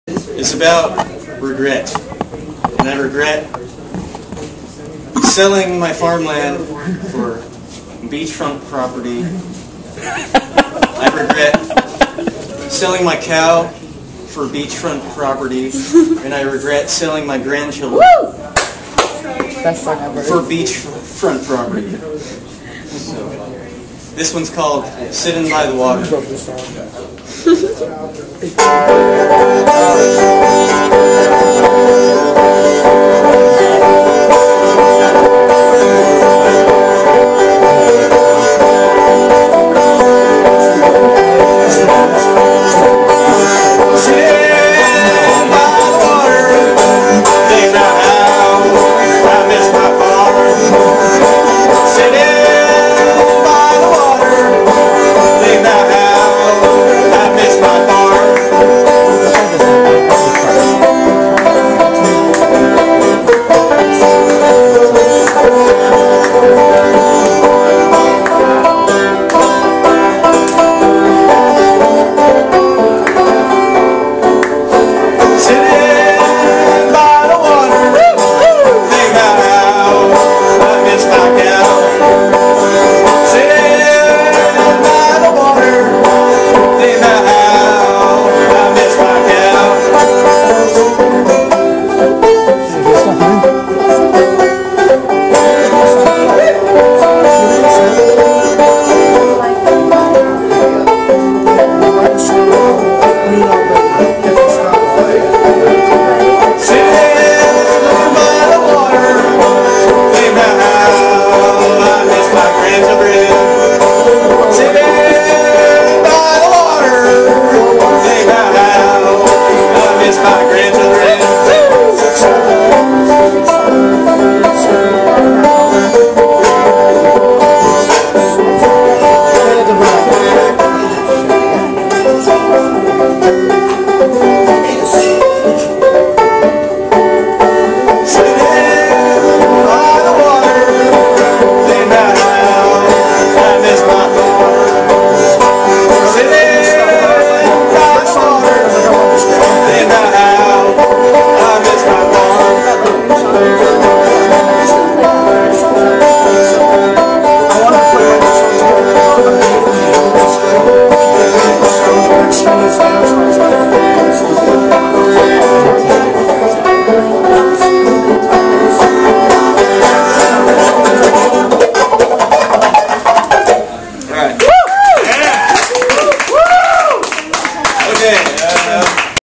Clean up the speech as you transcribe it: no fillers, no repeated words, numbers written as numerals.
It's about regret. And I regret selling my farmland for beachfront property. I regret selling my cow for beachfront property. And I regret selling my grandchildren Best song ever. for beachfront property. So, this one's called Sitting by the Water.